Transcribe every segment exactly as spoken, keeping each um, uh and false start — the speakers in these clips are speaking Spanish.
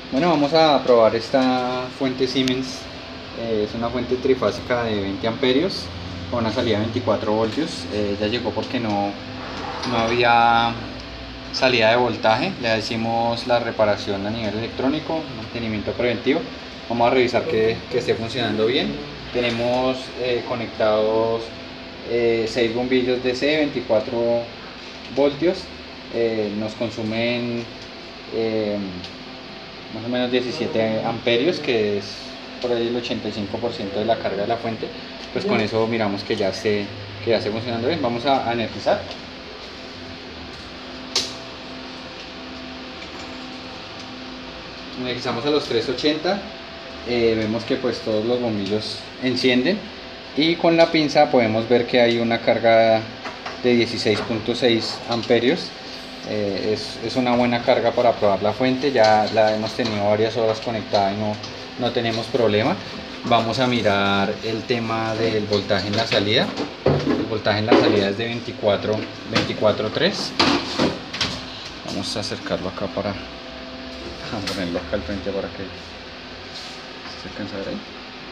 Bueno, vamos a probar esta fuente Siemens. Eh, es una fuente trifásica de veinte amperios con una salida de veinticuatro voltios. Eh, ya llegó porque no, no había salida de voltaje. Le hicimos la reparación a nivel electrónico, mantenimiento preventivo. Vamos a revisar que, que esté funcionando bien. Tenemos eh, conectados eh, seis bombillos D C, veinticuatro voltios. Eh, nos consumen eh, más o menos diecisiete amperios, que es por ahí el ochenta y cinco por ciento de la carga de la fuente. Pues con eso miramos que ya esté, que ya esté funcionando bien. Vamos a energizar. Energizamos a los trescientos ochenta. Eh, vemos que pues todos los bombillos encienden y con la pinza podemos ver que hay una carga de dieciséis punto seis amperios. Eh, es, es una buena carga para probar la fuente. Ya la hemos tenido varias horas conectada y no, no tenemos problema. Vamos a mirar el tema del voltaje en la salida. El voltaje en la salida es de veinticuatro punto tres. Vamos a acercarlo acá para a ponerlo acá al frente para que se alcance a ver ahí.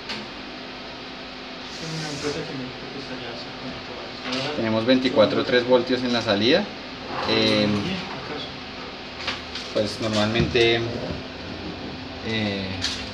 Tenemos veinticuatro punto tres voltios en la salida. Eh, pues normalmente eh,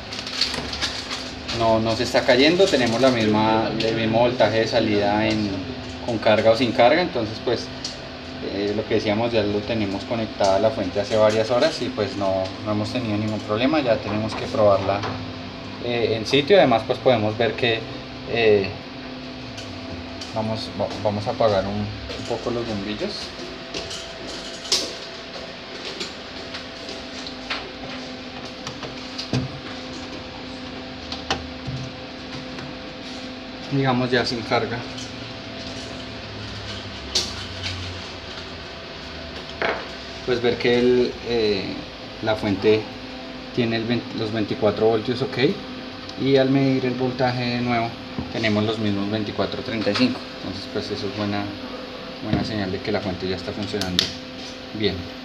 no, no se está cayendo. Tenemos la misma, el mismo voltaje de salida en, con carga o sin carga. Entonces pues eh, lo que decíamos, ya lo tenemos conectada a la fuente hace varias horas y pues no, no hemos tenido ningún problema. Ya tenemos que probarla eh, en sitio. Además pues podemos ver que eh, vamos, vamos a apagar un, un poco los bombillos. Digamos ya sin carga. Pues ver que el, eh, la fuente tiene el veinte, los veinticuatro voltios, ok, y al medir el voltaje nuevo tenemos los mismos veinticuatro punto treinta y cinco. Entonces pues eso es buena, buena señal de que la fuente ya está funcionando bien.